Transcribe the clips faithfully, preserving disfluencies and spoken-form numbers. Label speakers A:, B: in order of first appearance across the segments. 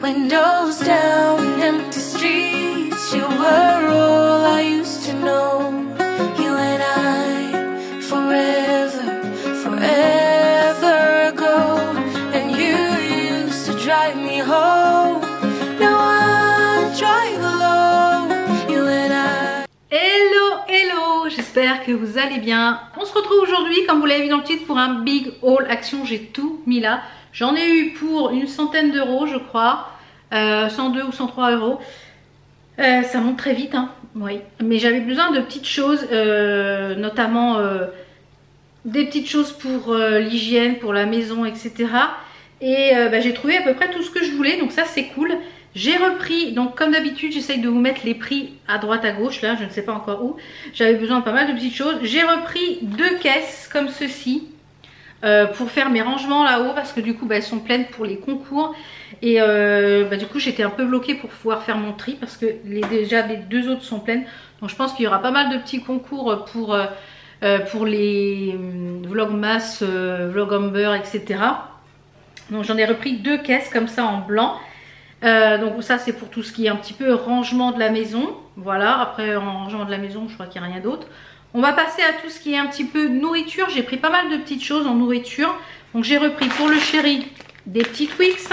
A: Windows down, empty streets. You were all I used to know. You and I, forever, forever ago. And you used to drive me home. Now I drive alone. You and I.
B: Hello, hello, j'espère que vous allez bien. On se retrouve aujourd'hui, comme vous l'avez vu dans le titre, pour un big haul action. J'ai tout mis là. J'en ai eu pour une centaine d'euros, je crois. Euh, cent deux ou cent trois euros. Euh, ça monte très vite, hein. Oui. Mais j'avais besoin de petites choses, euh, notamment euh, des petites choses pour euh, l'hygiène, pour la maison, et cetera. Et euh, bah, j'ai trouvé à peu près tout ce que je voulais, donc ça c'est cool. J'ai repris, donc comme d'habitude, j'essaye de vous mettre les prix à droite à gauche, là, je ne sais pas encore où. J'avais besoin de pas mal de petites choses. J'ai repris deux caisses comme ceci. Euh, pour faire mes rangements là-haut parce que du coup bah, elles sont pleines pour les concours et euh, bah, du coup j'étais un peu bloquée pour pouvoir faire mon tri parce que les, déjà les deux autres sont pleines, donc je pense qu'il y aura pas mal de petits concours pour, euh, pour les euh, Vlogmas, euh, Vlogumber, et cetera. Donc j'en ai repris deux caisses comme ça en blanc. Euh, donc ça c'est pour tout ce qui est un petit peu rangement de la maison. Voilà, après en rangement de la maison je crois qu'il n'y a rien d'autre. On va passer à tout ce qui est un petit peu nourriture. J'ai pris pas mal de petites choses en nourriture. Donc j'ai repris pour le chéri des petits Twix.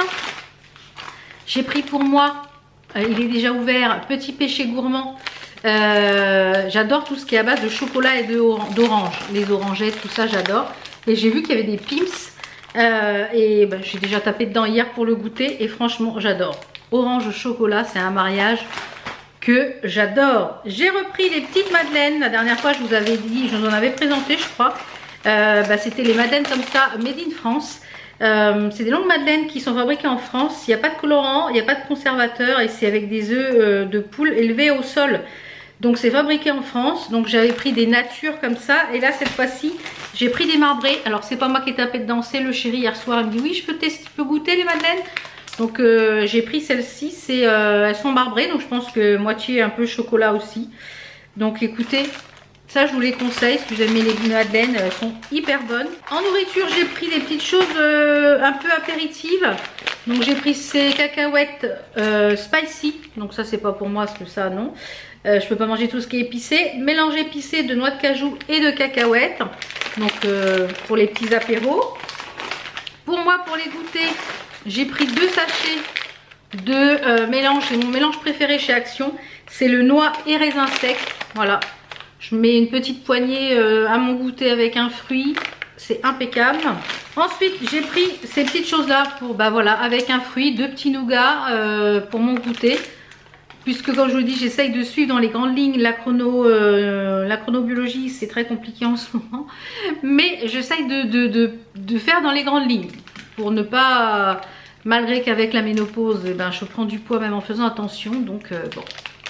B: J'ai pris pour moi, euh, il est déjà ouvert, petit péché gourmand. Euh, j'adore tout ce qui est à base de chocolat et d'orange. Les orangettes, tout ça j'adore. Et j'ai vu qu'il y avait des Pim's. Euh, et ben, j'ai déjà tapé dedans hier pour le goûter. Et franchement j'adore. Orange au chocolat, c'est un mariage que j'adore. J'ai repris les petites madeleines. La dernière fois je vous avais dit, je vous en avais présenté je crois. Euh, bah, c'était les madeleines comme ça, made in France. Euh, c'est des longues madeleines qui sont fabriquées en France. Il n'y a pas de colorant, il n'y a pas de conservateur et c'est avec des œufs euh, de poule élevés au sol. Donc c'est fabriqué en France. Donc j'avais pris des natures comme ça. Et là cette fois-ci j'ai pris des marbrés. Alors c'est pas moi qui ai tapé dedans, c'est le chéri hier soir. Il me dit oui je peux tester, je peux goûter les madeleines. Donc euh, j'ai pris celles-ci, c'est euh, elles sont marbrées, donc je pense que moitié un peu chocolat aussi. Donc écoutez, ça je vous les conseille si vous aimez les madeleines, elles sont hyper bonnes. En nourriture j'ai pris des petites choses euh, un peu apéritives. Donc j'ai pris ces cacahuètes euh, spicy, donc ça c'est pas pour moi parce que ça non. Euh, je peux pas manger tout ce qui est épicé. Mélange épicé de noix de cajou et de cacahuètes, donc euh, pour les petits apéros. Pour moi pour les goûter, j'ai pris deux sachets de euh, mélange, c'est mon mélange préféré chez Action, c'est le noix et raisin sec. Voilà, je mets une petite poignée euh, à mon goûter avec un fruit, c'est impeccable. Ensuite j'ai pris ces petites choses là pour, bah voilà, avec un fruit, deux petits nougats euh, pour mon goûter. Puisque comme je vous le dis, j'essaye de suivre dans les grandes lignes la, chrono, euh, la chronobiologie, c'est très compliqué en ce moment. Mais j'essaye de, de, de, de faire dans les grandes lignes. Pour ne pas, malgré qu'avec la ménopause, eh ben, je prends du poids même en faisant attention. Donc euh, bon.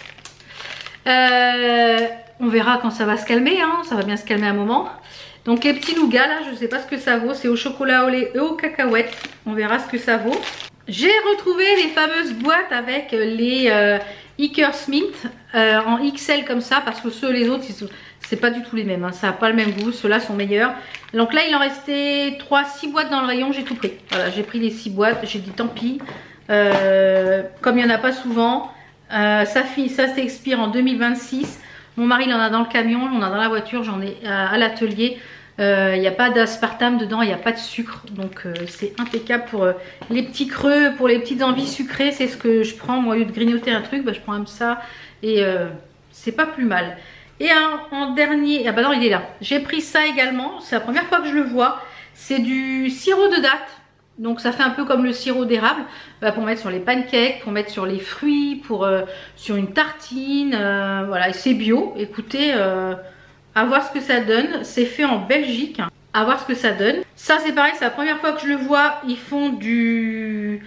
B: Euh, on verra quand ça va se calmer, hein, ça va bien se calmer un moment. Donc les petits nougats là, je ne sais pas ce que ça vaut. C'est au chocolat au lait et aux cacahuètes. On verra ce que ça vaut. J'ai retrouvé les fameuses boîtes avec les euh, Eakers Mint euh, en X L comme ça. Parce que ceux les autres, c'est pas du tout les mêmes, hein, ça n'a pas le même goût, ceux-là sont meilleurs. Donc là il en restait trois, six boîtes dans le rayon, j'ai tout pris. Voilà, j'ai pris les six boîtes, j'ai dit tant pis. Euh, comme il n'y en a pas souvent, euh, ça, ça s'expire en deux mille vingt-six. Mon mari il en a dans le camion, on en a dans la voiture, j'en ai à, à l'atelier. Il euh, n'y a pas d'aspartame dedans, il n'y a pas de sucre. Donc euh, c'est impeccable pour euh, les petits creux, pour les petites envies sucrées. C'est ce que je prends, moi au lieu de grignoter un truc, bah, je prends même ça. Et euh, c'est pas plus mal. Et en, en dernier, ah bah non il est là, j'ai pris ça également, c'est la première fois que je le vois, c'est du sirop de date, donc ça fait un peu comme le sirop d'érable, bah, pour mettre sur les pancakes, pour mettre sur les fruits, pour euh, sur une tartine, euh, voilà, et c'est bio, écoutez, euh, à voir ce que ça donne, c'est fait en Belgique, à voir ce que ça donne. Ça c'est pareil, c'est la première fois que je le vois, ils font du,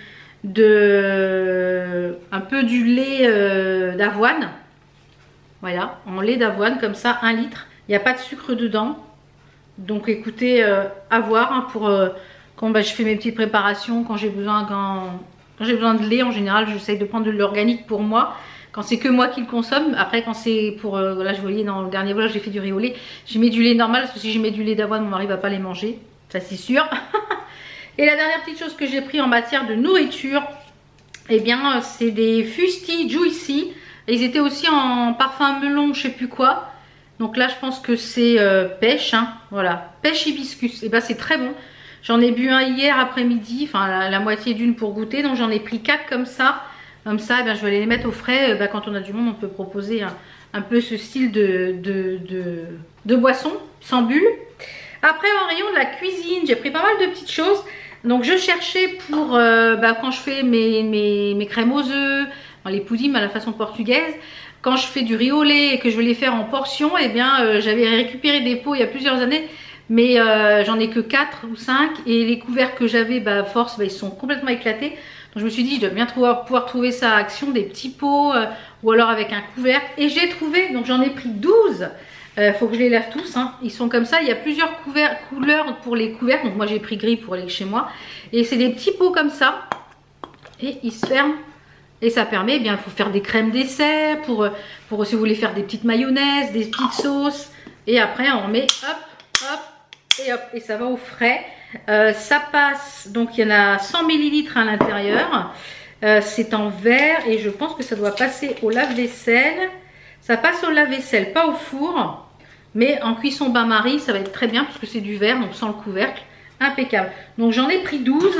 B: de, un peu du lait euh, d'avoine. Voilà, en lait d'avoine comme ça, un litre. Il n'y a pas de sucre dedans. Donc écoutez, euh, à voir hein, pour euh, quand bah, je fais mes petites préparations, quand j'ai besoin, quand, quand j'ai besoin de lait en général, j'essaye de prendre de l'organique pour moi. Quand c'est que moi qui le consomme, après quand c'est pour, euh, là je voyais dans le dernier vlog, j'ai fait du riz au lait. J'ai mis du lait normal parce que si je mets du lait d'avoine, mon mari va pas les manger. Ça c'est sûr. Et la dernière petite chose que j'ai pris en matière de nourriture, eh bien c'est des Fusti Juicy. Ils étaient aussi en parfum melon, je sais plus quoi. Donc là je pense que c'est euh, pêche, hein. Voilà, pêche hibiscus. Et ben c'est très bon. J'en ai bu un hier après-midi, enfin la, la moitié d'une pour goûter. Donc j'en ai pris quatre comme ça. Comme ça, eh ben, je vais les mettre au frais. Ben, quand on a du monde, on peut proposer un, un peu ce style de, de, de, de boisson sans bulle. Après, en rayon de la cuisine, j'ai pris pas mal de petites choses. Donc je cherchais pour euh, bah, quand je fais mes, mes, mes crèmes aux œufs, les puddings à la façon portugaise. Quand je fais du riz au lait et que je veux les faire en portions, eh bien euh, j'avais récupéré des pots il y a plusieurs années. Mais euh, j'en ai que quatre ou cinq. Et les couverts que j'avais, bah, force, bah, ils sont complètement éclatés. Donc je me suis dit, je dois bien trouver, pouvoir trouver ça à Action, des petits pots euh, ou alors avec un couvercle. Et j'ai trouvé, donc j'en ai pris douze. Il euh, faut que je les lave tous, hein. Ils sont comme ça, il y a plusieurs couverts, couleurs pour les couverts. Donc moi j'ai pris gris pour aller chez moi. Et c'est des petits pots comme ça. Et ils se ferment. Et ça permet, eh bien, il faut faire des crèmes dessert, pour, pour si vous voulez faire des petites mayonnaises, des petites sauces. Et après on met hop, hop, et hop, et ça va au frais. Euh, ça passe, donc il y en a cent millilitres à l'intérieur. Euh, c'est en verre et je pense que ça doit passer au lave-vaisselle. Ça passe au lave-vaisselle, pas au four. Mais en cuisson bain-marie, ça va être très bien parce que c'est du verre, donc sans le couvercle. Impeccable. Donc j'en ai pris douze.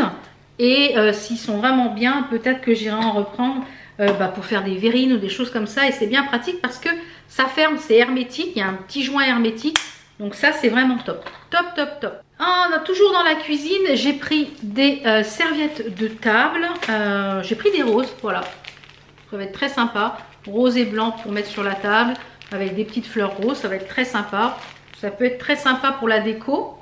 B: Et euh, s'ils sont vraiment bien, peut-être que j'irai en reprendre euh, bah, pour faire des verrines ou des choses comme ça. Et c'est bien pratique parce que ça ferme, c'est hermétique. Il y a un petit joint hermétique. Donc ça, c'est vraiment top. Top, top, top. Ah, on a toujours dans la cuisine, j'ai pris des euh, serviettes de table. Euh, j'ai pris des roses, voilà. Ça va être très sympa. Rose et blanc pour mettre sur la table. Avec des petites fleurs roses, ça va être très sympa. Ça peut être très sympa pour la déco.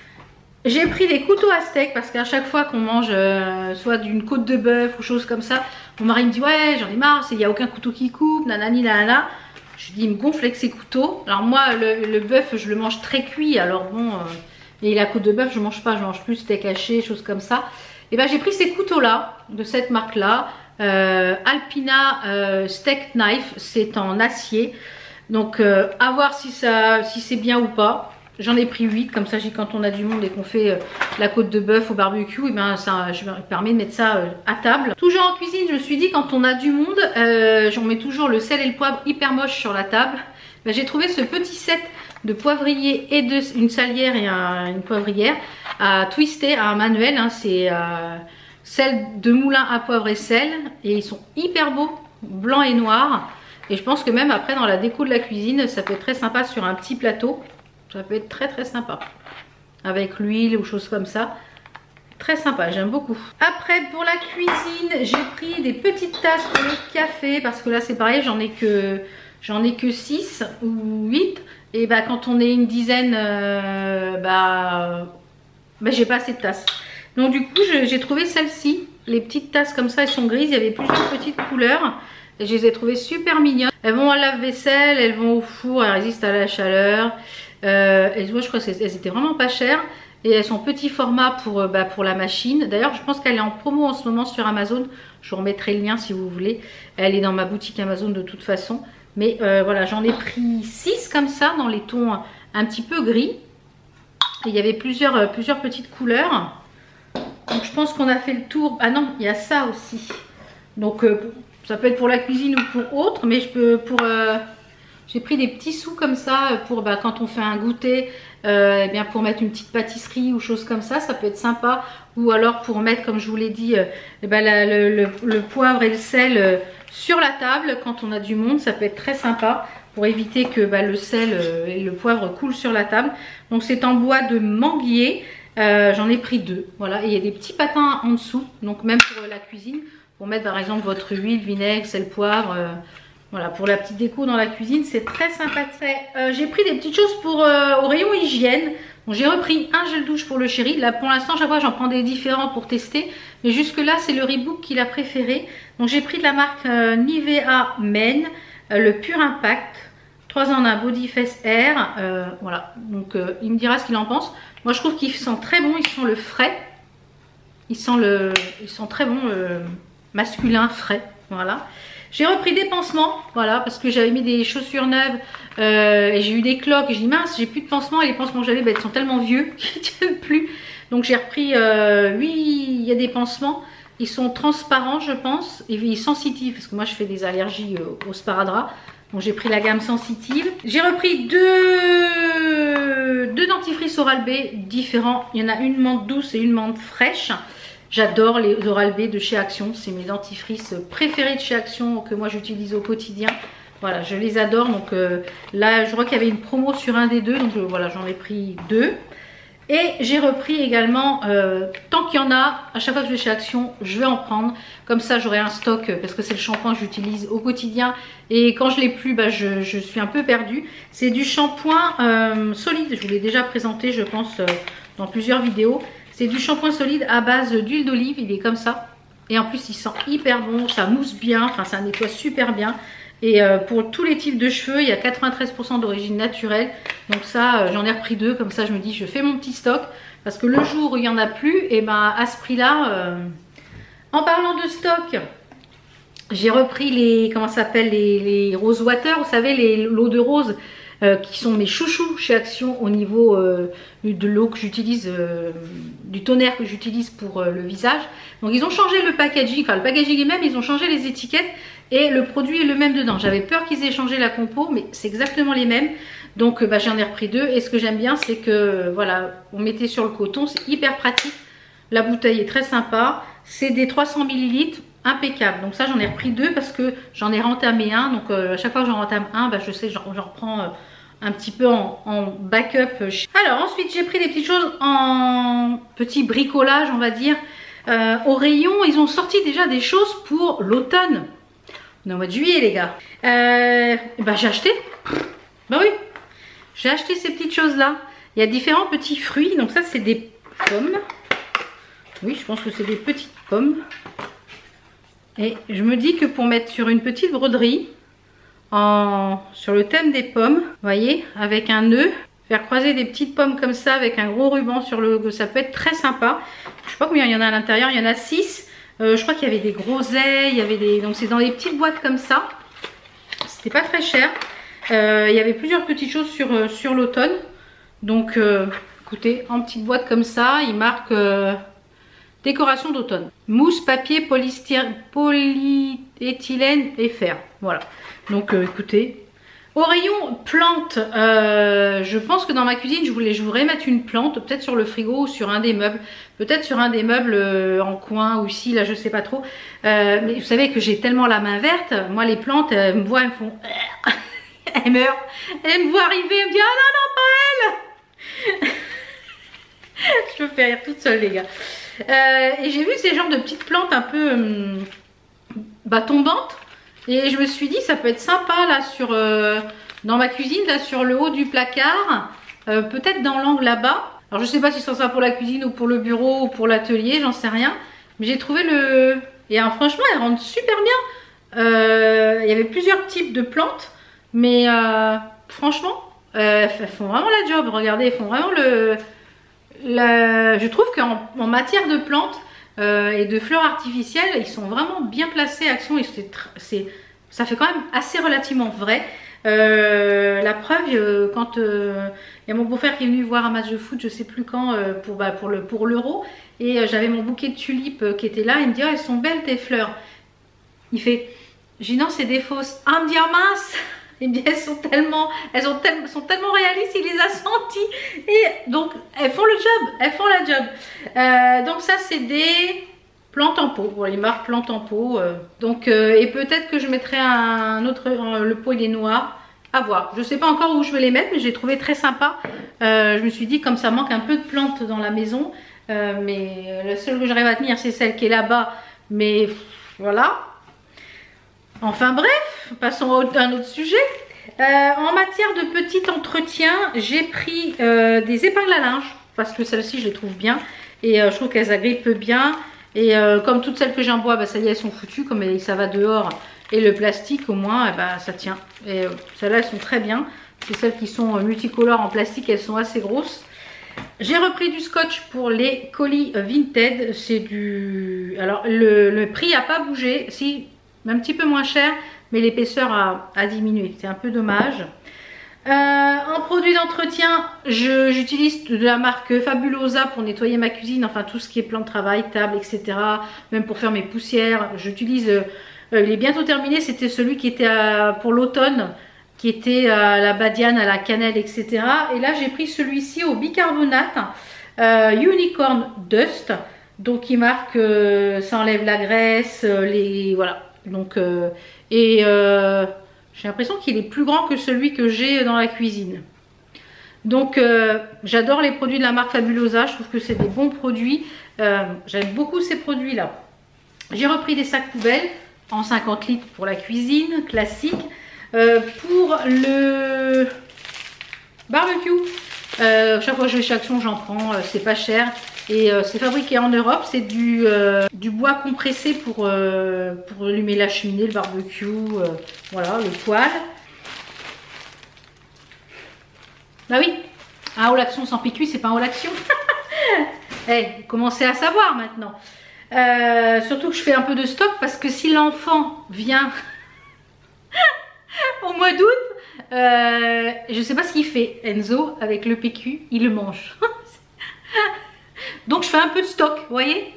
B: J'ai pris des couteaux à steak parce qu'à chaque fois qu'on mange euh, soit d'une côte de bœuf ou chose comme ça, mon mari me dit ouais j'en ai marre, il n'y a aucun couteau qui coupe, nanani nanana. Je dis il me gonfle avec ses couteaux. Alors moi le, le bœuf je le mange très cuit, alors bon, euh, et la côte de bœuf je mange pas, je mange plus steak haché, choses comme ça. Et ben j'ai pris ces couteaux là, de cette marque là, euh, Alpina euh, Steak Knife, c'est en acier. Donc euh, à voir si, ça, si c'est bien ou pas. J'en ai pris huit, comme ça quand on a du monde et qu'on fait euh, la côte de bœuf au barbecue, et ben ça je me permets de mettre ça euh, à table. Toujours en cuisine, je me suis dit quand on a du monde, euh, j'en mets toujours le sel et le poivre hyper moche sur la table. Ben, j'ai trouvé ce petit set de poivrier et de, une salière et un, une poivrière à twister à un manuel. Hein, c'est euh, sel de moulin à poivre et sel. Et ils sont hyper beaux, blanc et noir. Et je pense que même après dans la déco de la cuisine, ça peut être très sympa sur un petit plateau. Ça peut être très très sympa. Avec l'huile ou choses comme ça. Très sympa, j'aime beaucoup. Après pour la cuisine, j'ai pris des petites tasses pour le café. Parce que là c'est pareil, j'en ai que j'en ai que six ou huit. Et bah quand on est une dizaine, euh, bah, bah j'ai pas assez de tasses. Donc du coup j'ai trouvé celle-ci. Les petites tasses comme ça, elles sont grises. Il y avait plusieurs petites couleurs. Et je les ai trouvées super mignonnes. Elles vont à lave-vaisselle, elles vont au four, elles résistent à la chaleur. Euh, et moi je crois qu'elles étaient vraiment pas chères. Et elles sont petit format pour, bah, pour la machine. D'ailleurs je pense qu'elle est en promo en ce moment sur Amazon. Je vous remettrai le lien si vous voulez. Elle est dans ma boutique Amazon de toute façon. Mais euh, voilà, j'en ai pris six comme ça dans les tons un petit peu gris. Et il y avait plusieurs, euh, plusieurs petites couleurs. Donc je pense qu'on a fait le tour. Ah non, il y a ça aussi. Donc euh, ça peut être pour la cuisine ou pour autre. Mais je peux pour... Euh, j'ai pris des petits sous comme ça pour bah, quand on fait un goûter, euh, eh bien pour mettre une petite pâtisserie ou chose comme ça, ça peut être sympa. Ou alors pour mettre, comme je vous l'ai dit, euh, eh ben, la, le, le, le poivre et le sel euh, sur la table quand on a du monde, ça peut être très sympa pour éviter que bah, le sel euh, et le poivre coulent sur la table. Donc c'est en bois de manguier, euh, j'en ai pris deux. Voilà, et il y a des petits patins en dessous, donc même pour la cuisine, pour mettre par exemple votre huile, vinaigre, sel, poivre. Euh, Voilà, pour la petite déco dans la cuisine, c'est très sympathique. Euh, j'ai pris des petites choses pour euh, au rayon hygiène. J'ai repris un gel douche pour le chéri. Là, pour l'instant, chaque fois, j'en prends des différents pour tester. Mais jusque-là, c'est le Rebook qu'il a préféré. Donc, j'ai pris de la marque euh, Nivea Men, euh, le Pure Impact. trois en un Body Face Air. Euh, voilà, donc euh, il me dira ce qu'il en pense. Moi, je trouve qu'il sent très bon. Il sent le frais. Il sent, le, il sent très bon, euh, masculin, frais. Voilà. J'ai repris des pansements, voilà, parce que j'avais mis des chaussures neuves euh, et j'ai eu des cloques. J'ai dit mince, j'ai plus de pansements et les pansements que j'avais, bah, ils sont tellement vieux qu'ils ne tiennent plus. Donc j'ai repris, euh, oui, il y a des pansements. Ils sont transparents, je pense, et sensitifs, parce que moi je fais des allergies au sparadrap. Donc j'ai pris la gamme sensitive. J'ai repris deux, deux dentifrices Oral-B différents. Il y en a une menthe douce et une menthe fraîche. J'adore les Oral-B de chez Action. C'est mes dentifrices préférés de chez Action que moi j'utilise au quotidien. Voilà, je les adore. Donc euh, là, je crois qu'il y avait une promo sur un des deux. Donc euh, voilà, j'en ai pris deux. Et j'ai repris également, euh, tant qu'il y en a, à chaque fois que je vais chez Action, je vais en prendre. Comme ça, j'aurai un stock, parce que c'est le shampoing que j'utilise au quotidien. Et quand je l'ai plus, bah, je, je suis un peu perdue. C'est du shampoing euh, solide. Je vous l'ai déjà présenté, je pense, euh, dans plusieurs vidéos. C'est du shampoing solide à base d'huile d'olive. Il est comme ça. Et en plus, il sent hyper bon. Ça mousse bien. Enfin, ça nettoie super bien. Et euh, pour tous les types de cheveux, il y a quatre-vingt-treize pour cent d'origine naturelle. Donc ça, euh, j'en ai repris deux. Comme ça, je me dis, je fais mon petit stock. Parce que le jour où il n'y en a plus, et ben à ce prix-là... Euh... En parlant de stock, j'ai repris les... Comment ça s'appelle, les, les Rose Water. Vous savez, les l'eau de rose euh, qui sont mes chouchous chez Action au niveau euh, de l'eau que j'utilise, euh, du tonnerre que j'utilise pour euh, le visage. Donc ils ont changé le packaging. Enfin, le packaging est même, ils ont changé les étiquettes. Et le produit est le même dedans. J'avais peur qu'ils aient changé la compo, mais c'est exactement les mêmes. Donc bah, j'en ai repris deux. Et ce que j'aime bien, c'est que voilà, on mettait sur le coton. C'est hyper pratique. La bouteille est très sympa. C'est des trois cents millilitres, impeccable. Donc ça, j'en ai repris deux parce que j'en ai rentamé un. Donc euh, à chaque fois que j'en rentame un, bah, je sais, j'en reprends euh, un petit peu en, en backup. Alors ensuite, j'ai pris des petites choses en petit bricolage, on va dire. Euh, au rayon, ils ont sorti déjà des choses pour l'automne. On est au mois de juillet, les gars. Euh, bah, j'ai acheté. Bah oui. J'ai acheté ces petites choses-là. Il y a différents petits fruits. Donc ça, c'est des pommes. Oui, je pense que c'est des petites pommes. Et je me dis que pour mettre sur une petite broderie, en, sur le thème des pommes, vous voyez, avec un nœud, faire croiser des petites pommes comme ça avec un gros ruban sur le logo, ça peut être très sympa. Je sais pas combien il y en a à l'intérieur. Il y en a six. Euh, je crois qu'il y avait des groseilles, il y avait des... donc c'est dans des petites boîtes comme ça. C'était pas très cher. Euh, il y avait plusieurs petites choses sur, euh, sur l'automne. Donc euh, écoutez, en petite boîte comme ça, il marque euh, décoration d'automne. Mousse, papier, polyéthylène et fer. Voilà. Donc euh, écoutez. Au rayon plantes, euh, je pense que dans ma cuisine, je voulais, je voudrais mettre une plante, peut-être sur le frigo ou sur un des meubles. Peut-être sur un des meubles euh, en coin ou ici, là je sais pas trop. Euh, mais vous savez que j'ai tellement la main verte. Moi les plantes, elles me voient, elles me font... elles meurent. Elles me voient arriver, elles me disent « Ah non, non, pas elle !» Je me fais rire toute seule, les gars. Euh, et j'ai vu ces genres de petites plantes un peu hum, bah, tombantes. Et je me suis dit, ça peut être sympa là sur euh, dans ma cuisine, là sur le haut du placard. Euh, Peut-être dans l'angle là-bas. Alors je sais pas si ce sera pour la cuisine ou pour le bureau ou pour l'atelier, j'en sais rien. Mais j'ai trouvé le... Et hein, franchement, elles rendent super bien. Euh, il y avait plusieurs types de plantes. Mais euh, franchement, euh, elles font vraiment la job. Regardez, elles font vraiment le... La... Je trouve qu'en en matière de plantes euh, et de fleurs artificielles, ils sont vraiment bien placés. Action, c'est, ça fait quand même assez relativement vrai. Euh, la preuve, euh, quand il euh, y a mon beau-frère qui est venu voir un match de foot, je sais plus quand, euh, pour, bah, pour, le, pour l'euro, et euh, j'avais mon bouquet de tulipes euh, qui était là, il me dit oh, elles sont belles tes fleurs. Il fait, j'ai dit non c'est des fausses. Ah, il me dit oh mince. Il me dit elles sont tellement, elles ont tel, sont tellement réalistes, il les a senties. Et donc elles font le job, elles font la job. Euh, donc ça c'est des plantes en pot, bon, les marques plantes en pot. Euh, donc euh, et peut-être que je mettrai un autre, euh, le pot il est noir, à voir. Je sais pas encore où je vais les mettre, mais j'ai trouvé très sympa. Euh, je me suis dit comme ça manque un peu de plantes dans la maison, euh, mais la seule que j'arrive à tenir c'est celle qui est là-bas. Mais voilà. Enfin bref, passons à un autre sujet. Euh, en matière de petit entretien, j'ai pris euh, des épingles à linge parce que celles-ci je les trouve bien et euh, je trouve qu'elles agrippent bien. Et euh, comme toutes celles que j'ai en bois, bah, ça y est, elles sont foutues. Comme ça va dehors et le plastique au moins, eh bah, ça tient. Et euh, celles-là, elles sont très bien. C'est celles qui sont multicolores en plastique, elles sont assez grosses. J'ai repris du scotch pour les colis Vinted. C'est du... Alors le, le prix n'a pas bougé. Si... un petit peu moins cher, mais l'épaisseur a, a diminué. C'est un peu dommage. Euh, en produit d'entretien, j'utilise de la marque Fabulosa pour nettoyer ma cuisine, enfin tout ce qui est plan de travail, table, et cetera. Même pour faire mes poussières, j'utilise, euh, il est bientôt terminé, c'était celui qui était à, pour l'automne, qui était à la badiane, à la cannelle, et cetera. Et là j'ai pris celui-ci au bicarbonate, euh, Unicorn Dust, donc il marque, euh, ça enlève la graisse, euh, les, voilà. Donc, euh, et... Euh, j'ai l'impression qu'il est plus grand que celui que j'ai dans la cuisine. Donc euh, j'adore les produits de la marque Fabulosa. Je trouve que c'est des bons produits. Euh, J'aime beaucoup ces produits là. J'ai repris des sacs poubelles en cinquante litres pour la cuisine classique. Euh, pour le barbecue, euh, chaque fois que je vais chez Action j'en prends. Euh, c'est pas cher. Et euh, c'est fabriqué en Europe, c'est du, euh, du bois compressé pour, euh, pour allumer la cheminée, le barbecue, euh, voilà, le poêle. Bah oui, un haut l'action sans pique-cuit, c'est pas un haut l'action. Eh, hey, vous commencez à savoir maintenant. Euh, surtout que je fais un peu de stock parce que si l'enfant vient au mois d'août, euh, je sais pas ce qu'il fait, Enzo, avec le P Q, il le mange. Donc je fais un peu de stock, vous voyez.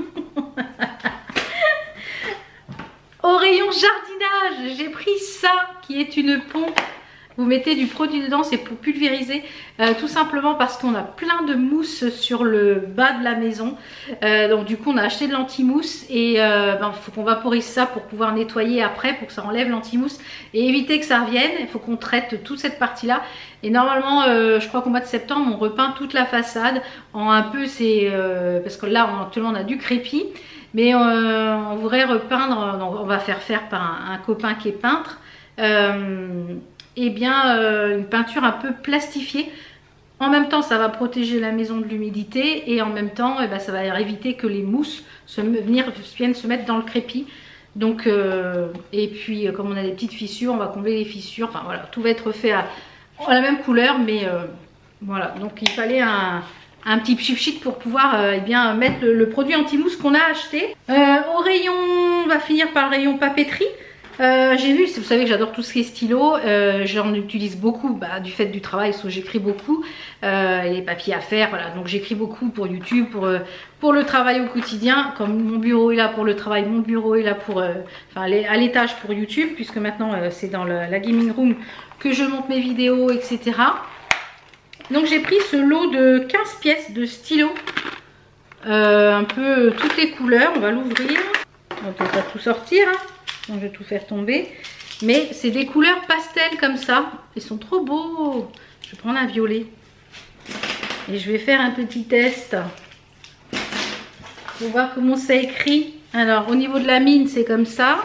B: Au rayon jardinage, j'ai pris ça qui est une pompe. Vous mettez du produit dedans, c'est pour pulvériser, euh, tout simplement parce qu'on a plein de mousse sur le bas de la maison. Euh, donc du coup on a acheté de l'anti-mousse et il euh, ben, faut qu'on vaporise ça pour pouvoir nettoyer après, pour que ça enlève l'anti-mousse et éviter que ça revienne. Il faut qu'on traite toute cette partie-là. Et normalement, euh, je crois qu'au mois de septembre, on repeint toute la façade en un peu, c'est euh, parce que là, on, tout le monde a du crépi, mais euh, on voudrait repeindre. Donc on va faire faire par un, un copain qui est peintre. Euh, et bien euh, une peinture un peu plastifiée. En même temps, ça va protéger la maison de l'humidité et en même temps, eh ben, ça va éviter que les mousses se, venir, viennent se mettre dans le crépi. Donc, euh, et puis, comme on a des petites fissures, on va combler les fissures. Enfin voilà, tout va être fait à à la même couleur, mais euh, voilà. Donc il fallait un, un petit pchit pour pouvoir euh, eh bien, mettre le, le produit anti-mousse qu'on a acheté. Euh, au rayon, on va finir par le rayon papeterie. Euh, j'ai vu, vous savez que j'adore tout ce qui est stylo, euh, j'en utilise beaucoup bah, du fait du travail, parce que j'écris beaucoup, euh, les papiers à faire, voilà. Donc j'écris beaucoup pour YouTube, pour, euh, pour le travail au quotidien. Comme mon bureau est là pour le travail, mon bureau est là pour, euh, enfin à l'étage pour YouTube, puisque maintenant euh, c'est dans le, la gaming room que je monte mes vidéos, et cetera. Donc j'ai pris ce lot de quinze pièces de stylo, euh, un peu toutes les couleurs. On va l'ouvrir, on peut pas tout sortir, hein. Donc je vais tout faire tomber, mais c'est des couleurs pastel comme ça, ils sont trop beaux. Je vais prendre un violet et je vais faire un petit test pour voir comment ça écrit. Alors au niveau de la mine c'est comme ça,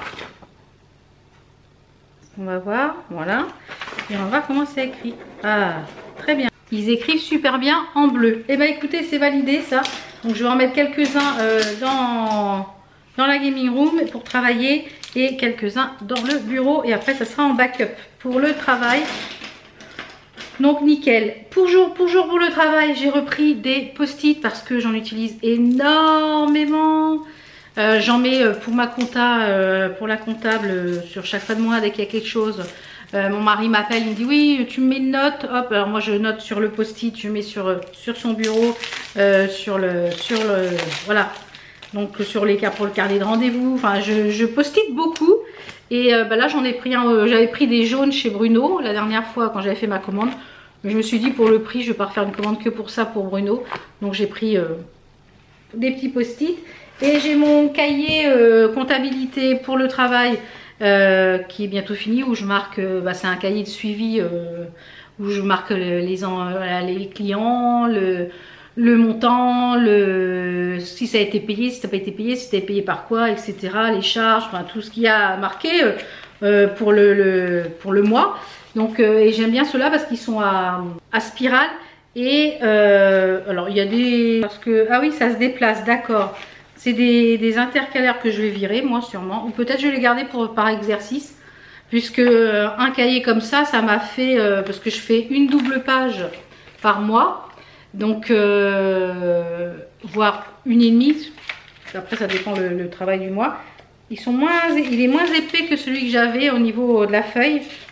B: on va voir, voilà, et on va voir comment c'est écrit. Ah, très bien, ils écrivent super bien en bleu. Et bah écoutez, c'est validé ça, donc je vais en mettre quelques-uns euh, dans dans la gaming room pour travailler et quelques-uns dans le bureau, et après ça sera en backup pour le travail. Donc nickel. Pour jour pour jour pour le travail, j'ai repris des post-it parce que j'en utilise énormément. Euh, j'en mets pour ma compta, euh, pour la comptable, euh, sur chaque fin de mois dès qu'il y a quelque chose. Euh, mon mari m'appelle, il me dit oui, tu me mets une note. Hop, alors moi je note sur le post-it, je mets sur, sur son bureau, euh, sur le, sur le, voilà. Donc sur les cas pour le carnet de rendez-vous, enfin je, je post-it beaucoup. Et euh, bah là j'en ai pris un, euh, j'avais pris des jaunes chez Bruno la dernière fois quand j'avais fait ma commande. Mais je me suis dit pour le prix je vais pas refaire une commande que pour ça pour Bruno. Donc j'ai pris euh, des petits post-it. Et j'ai mon cahier euh, comptabilité pour le travail euh, qui est bientôt fini, où je marque, euh, bah, c'est un cahier de suivi euh, où je marque les, les, les clients, le... le montant, le si ça a été payé, si ça n'a pas été payé, si ça a été payé par quoi, et cetera. Les charges, enfin tout ce qu'il y a marqué euh, pour, le, le, pour le mois. Donc, euh, et j'aime bien ceux-là parce qu'ils sont à, à spirale. Et euh, alors il y a des... Parce que, ah oui, ça se déplace, d'accord. C'est des, des intercalaires que je vais virer, moi sûrement. Ou peut-être je vais les garder pour, par exercice. Puisque euh, un cahier comme ça, ça m'a fait... Euh, parce que je fais une double page par mois. Donc, euh, voire une et demie. Après, ça dépend le, le travail du mois. Ils sont moins, il est moins épais que celui que j'avais au niveau de la feuille.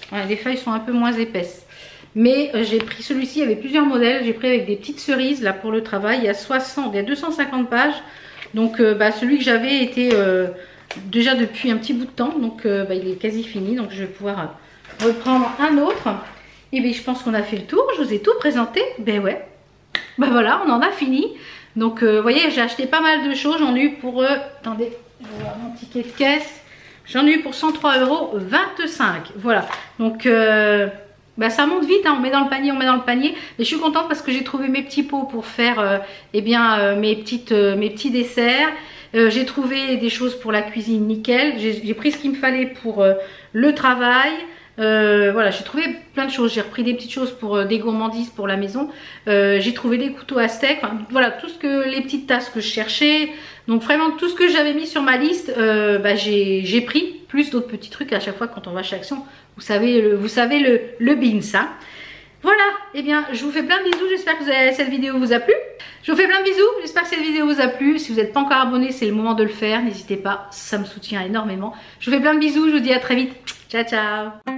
B: Ouais, les feuilles sont un peu moins épaisses. Mais euh, j'ai pris celui-ci, il y avait plusieurs modèles. J'ai pris avec des petites cerises là pour le travail. Il y a soixante, il y a deux cent cinquante pages. Donc euh, bah, celui que j'avais était euh, déjà depuis un petit bout de temps. Donc euh, bah, il est quasi fini. Donc je vais pouvoir euh, reprendre un autre. Et bien je pense qu'on a fait le tour. Je vous ai tout présenté. Ben ouais. Ben voilà, on en a fini. Donc euh, vous voyez, j'ai acheté pas mal de choses. J'en ai eu pour... Euh, attendez, je vais voir mon ticket de caisse. J'en ai eu pour cent trois euros vingt-cinq. Voilà. Donc... Euh, bah ça monte vite, hein. On met dans le panier, on met dans le panier. Mais je suis contente parce que j'ai trouvé mes petits pots pour faire euh, eh bien, euh, mes, petites, euh, mes petits desserts. Euh, j'ai trouvé des choses pour la cuisine nickel. J'ai pris ce qu'il me fallait pour euh, le travail. Euh, voilà, j'ai trouvé plein de choses. J'ai repris des petites choses pour euh, des gourmandises pour la maison. Euh, j'ai trouvé des couteaux à steak. Enfin, voilà, tout ce que les petites tasses que je cherchais. Donc vraiment tout ce que j'avais mis sur ma liste, euh, bah, j'ai pris. Plus d'autres petits trucs à chaque fois quand on va chez Action. Vous savez le, vous savez le, le beans. Hein. Voilà, et eh bien je vous fais plein de bisous. J'espère que vous avez, cette vidéo vous a plu. Je vous fais plein de bisous. J'espère que cette vidéo vous a plu. Si vous n'êtes pas encore abonné, c'est le moment de le faire. N'hésitez pas, ça me soutient énormément. Je vous fais plein de bisous. Je vous dis à très vite. Ciao, ciao.